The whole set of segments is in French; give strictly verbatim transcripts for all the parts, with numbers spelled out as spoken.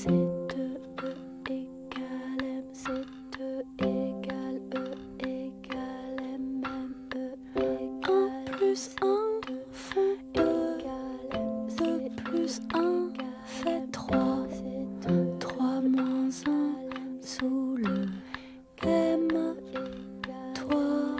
c'est deux E égale M, c'est deux égale E égale M, M E égale un plus un font deux, deux plus un fait trois, trois moins un sous le M, toi,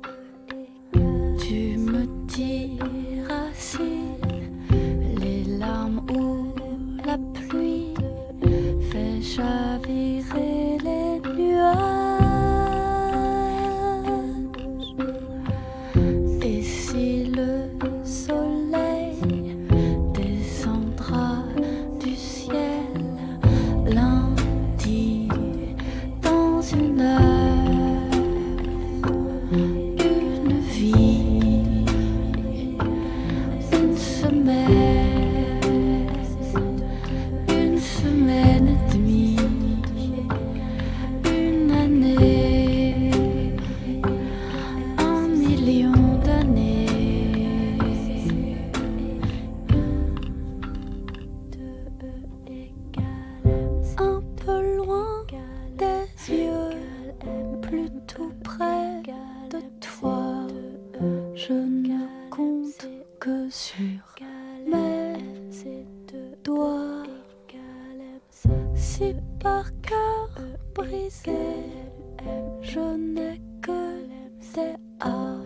tu me diras si les larmes ou la pluie fait chavirer les nuages, et si le soleil descendra du ciel lundi dans une heure, une vie, une semaine, une semaine et demie, une année, un million d'années. Un peu loin des yeux, plus tout près de toi, je ne compte que sur mes doigts. Si par cœur brisé, je n'ai que des A.